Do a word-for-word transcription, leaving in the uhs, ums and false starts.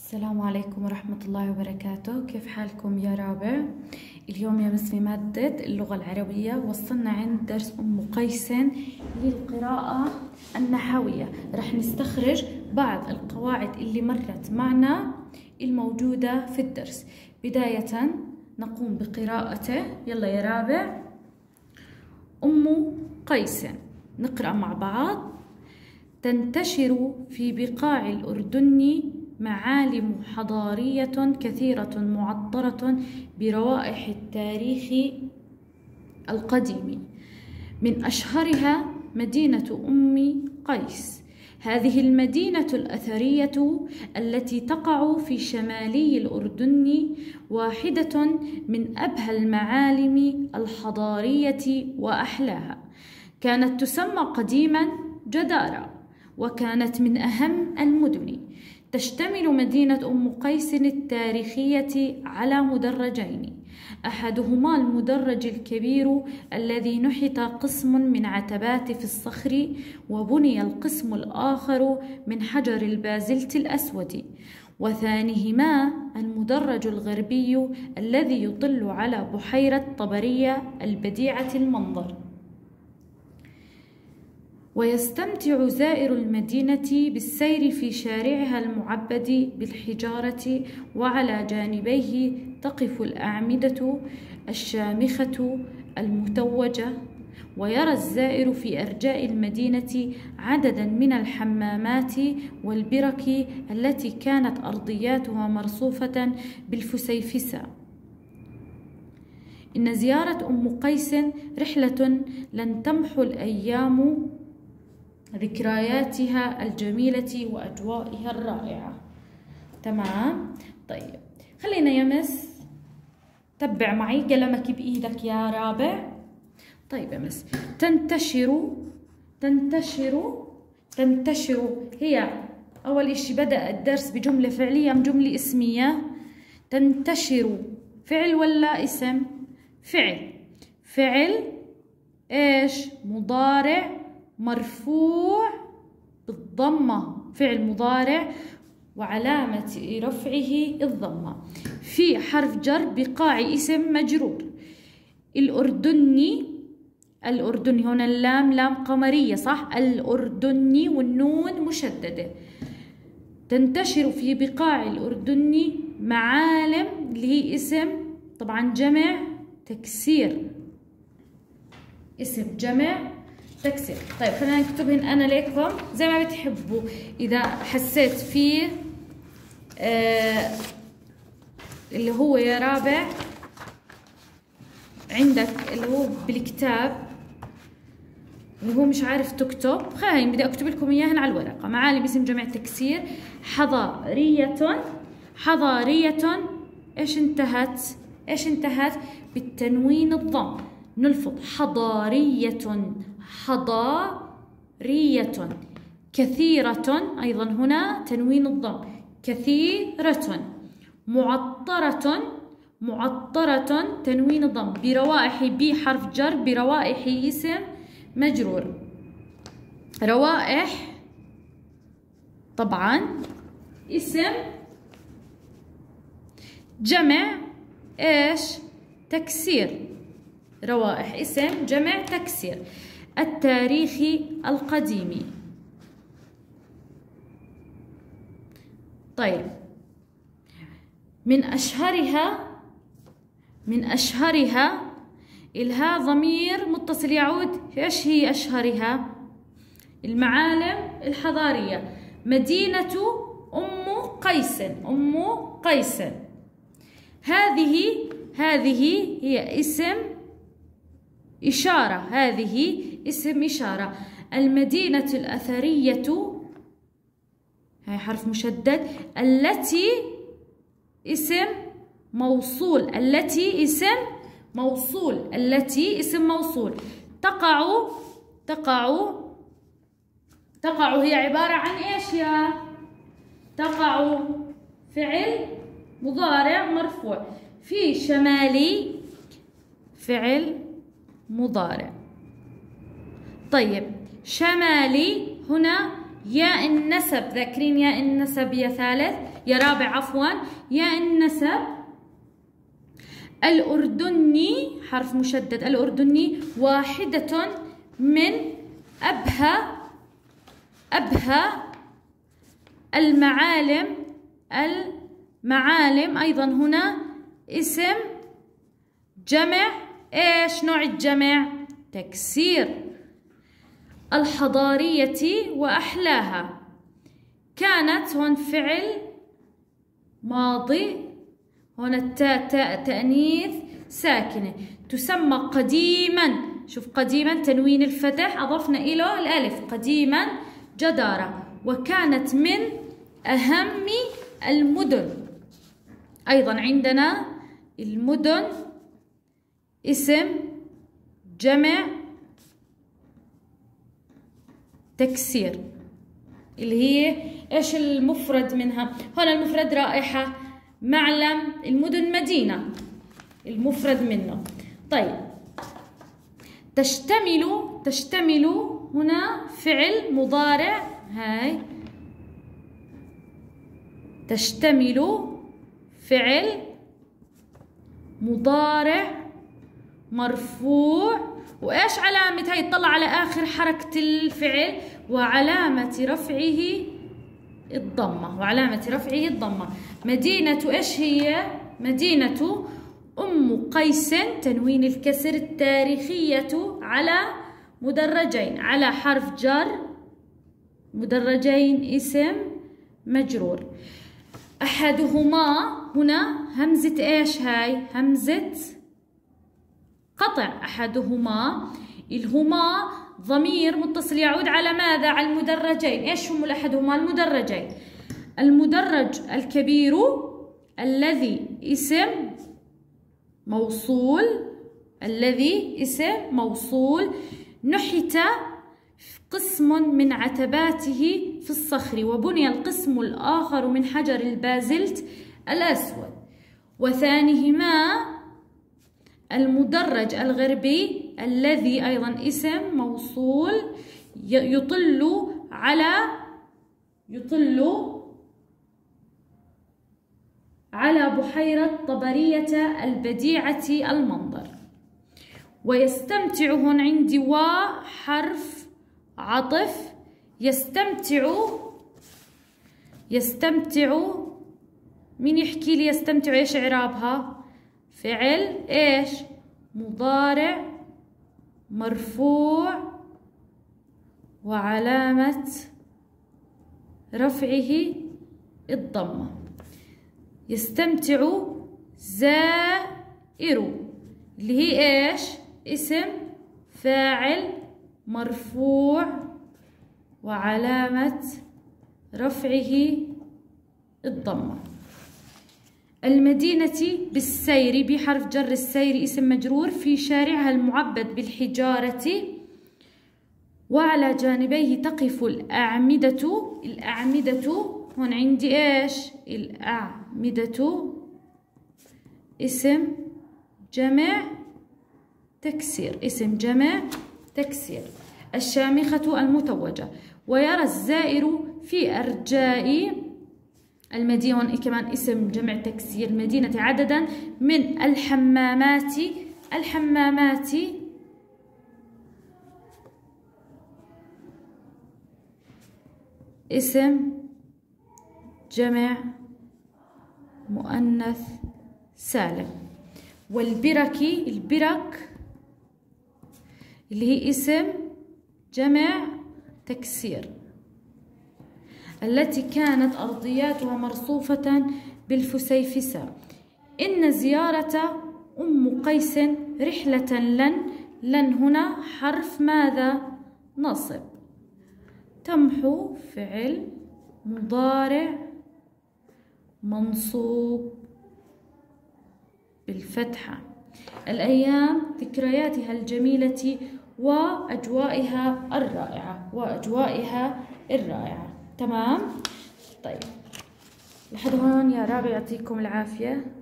السلام عليكم ورحمة الله وبركاته. كيف حالكم يا رابع؟ اليوم يا مس في مادة اللغة العربية وصلنا عند درس أم قيس للقراءة النحوية. رح نستخرج بعض القواعد اللي مرت معنا الموجودة في الدرس. بداية نقوم بقراءته. يلا يا رابع. أم قيس، نقرأ مع بعض. تنتشر في بقاع الأردن معالم حضارية كثيرة معطرة بروائح التاريخ القديم، من أشهرها مدينة أم قيس. هذه المدينة الأثرية التي تقع في شمالي الأردن واحدة من أبهى المعالم الحضارية وأحلاها. كانت تسمى قديما جدارة، وكانت من أهم المدن. تشتمل مدينة أم قيس التاريخية على مدرجين، أحدهما المدرج الكبير الذي نحت قسم من عتبات في الصخر، وبني القسم الآخر من حجر البازلت الأسود، وثانيهما المدرج الغربي الذي يطل على بحيرة طبرية البديعة المنظر. ويستمتع زائر المدينة بالسير في شارعها المعبد بالحجارة، وعلى جانبيه تقف الأعمدة الشامخة المتوجة. ويرى الزائر في أرجاء المدينة عددا من الحمامات والبرك التي كانت أرضياتها مرصوفة بالفسيفساء. إن زيارة أم قيس رحلة لن تمحو الأيام ذكرياتها الجميلة وأجوائها الرائعة. تمام؟ طيب خلينا يا مس تبع معي قلمك بإيدك يا رابع. طيب يا مس. تنتشر تنتشر تنتشر هي أول إشي بدأ الدرس بجملة فعلية أم جملة اسمية؟ تنتشر فعل ولا اسم؟ فعل. فعل إيش؟ مضارع مرفوع بالضمة، فعل مضارع وعلامة رفعه الضمة. في حرف جر بقاع اسم مجرور. الأردني، الأردني هنا اللام لام قمرية صح؟ الأردني والنون مشددة. تنتشر في بقاع الأردن معالم اللي هي اسم طبعا جمع تكسير، اسم جمع تكسير. طيب خلينا نكتبهن أنا لكم زي ما بتحبوا. إذا حسيت فيه آه اللي هو يا رابع عندك اللي هو بالكتاب اللي هو مش عارف تكتب، خليني بدي أكتب لكم إياهن على الورقة. معالم اسم جمع تكسير. حضارية، حضارية إيش انتهت؟ إيش انتهت؟ بالتنوين الضم. نلفظ حضارية، حضارية. كثيرة أيضا هنا تنوين الضم، كثيرة. معطرة، معطرة تنوين الضم. بروائح بي حرف جر، بروائح اسم مجرور. روائح طبعا اسم جمع ايش؟ تكسير. روائح اسم جمع تكسير. التاريخ القديم. طيب من أشهرها، من أشهرها الها ضمير متصل يعود. ايش هي أشهرها؟ المعالم الحضارية. مدينة أم قيس، أم قيس. هذه هذه هي اسم إشارة، هذه اسم إشارة. المدينة الأثرية هاي حرف مشدد. التي اسم موصول، التي اسم موصول، التي اسم موصول. تقع، تقع تقع هي عبارة عن ايش يا؟ تقع فعل مضارع مرفوع. في شمالي فعل مضارع. طيب شمالي هنا ياء النسب، ذاكرين ياء النسب يا ثالث؟ يا رابع عفوا، يا النسب الأردني حرف مشدد الأردني واحدة من أبهى أبهى المعالم المعالم أيضا هنا اسم جمع. إيش نوع الجمع؟ تكسير. الحضارية وأحلاها كانت هون فعل ماضي، هنا التاء تاء تأنيث ساكنة. تسمى قديما، شوف قديما تنوين الفتح أضفنا إليه الألف، قديما جدارة. وكانت من أهم المدن. أيضا عندنا المدن اسم جمع تكسير، اللي هي إيش المفرد منها؟ هنا المفرد رائحة، معلم، المدن مدينة المفرد منه. طيب تشتمل تشتمل هنا فعل مضارع، هاي تشتمل فعل مضارع مرفوع. وإيش علامة هاي؟ اطلع على آخر حركة الفعل، وعلامة رفعه الضمة، وعلامة رفعه الضمة. مدينة إيش هي؟ مدينة أم قيس تنوين الكسر التاريخية على مدرجين، على حرف جر مدرجين اسم مجرور. أحدهما هنا همزة إيش هاي؟ همزة قطع. أحدهما، الهما ضمير متصل يعود على ماذا؟ على المدرجين. إيش هم الأحدهما؟ المدرجين. المدرج الكبير الذي اسم موصول، الذي اسم موصول. نحت قسم من عتباته في الصخر، وبني القسم الآخر من حجر البازلت الأسود. وثانيهما المدرج الغربي الذي أيضا اسم موصول يطل على يطل على بحيرة طبرية البديعة المنظر. ويستمتع هون عندي وحرف عطف. يستمتع يستمتع مين يحكي لي يستمتع ايش اعرابها؟ فعل ايش؟ مضارع مرفوع وعلامة رفعه الضمة. يستمتع زائر اللي هي ايش؟ اسم فاعل مرفوع وعلامة رفعه الضمة. المدينة بالسير بحرف جر السير اسم مجرور في شارعها المعبد بالحجارة وعلى جانبيه تقف الأعمدة. الأعمدة هون عندي ايش؟ الأعمدة اسم جمع تكسير، اسم جمع تكسير. الشامخة المتوجة. ويرى الزائر في أرجاء المدينة، هون كمان اسم جمع تكسير. المدينة عددا من الحمامات. الحمامات اسم جمع مؤنث سالم. والبرك، البرك اللي هي اسم جمع تكسير التي كانت أرضياتها مرصوفة بالفسيفساء. إن زيارة أم قيس رحلة لن. لن هنا حرف ماذا؟ نصب. تمحو فعل مضارع منصوب بالفتحة. الأيام ذكرياتها الجميلة وأجوائها الرائعة، وأجوائها الرائعة. تمام؟ طيب لحد هون يا رابع، يعطيكم العافية.